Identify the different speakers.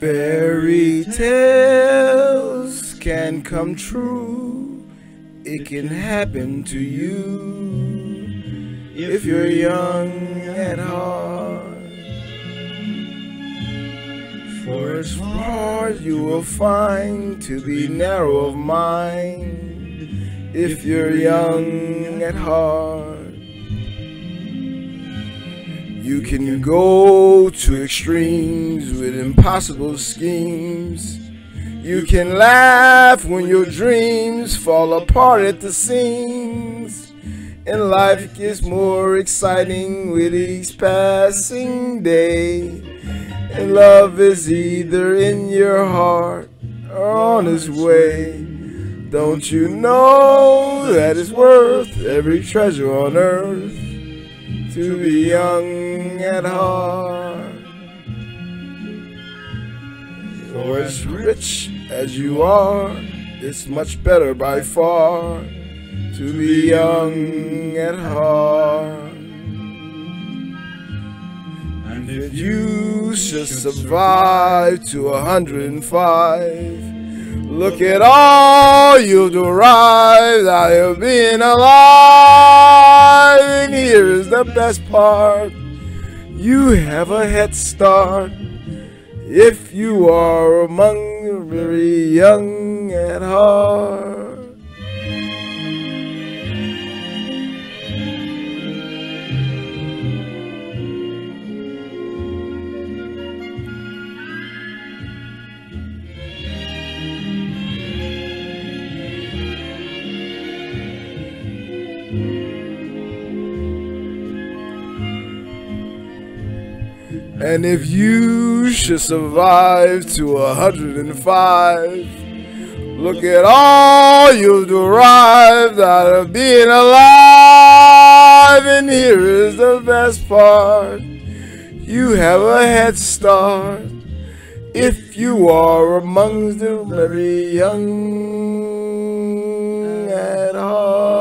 Speaker 1: Fairy tales can come true. It can happen to you if you're young at heart. For it's hard you will find to be narrow of mind if you're young at heart. You can go to extremes with impossible schemes. You can laugh when your dreams fall apart at the seams. And life gets more exciting with each passing day. And love is either in your heart or on its way. Don't you know that it's worth every treasure on earth to be young at heart? For as rich as you are, it's much better by far to be young at heart. And if you should survive to 105, look at all you'll derive out of being alive. And here is the best part: you have a head start if you are among the very young at heart. And if you should survive to 105, look at all you've derived out of being alive. And here is the best part: you have a head start if you are amongst the very young at heart.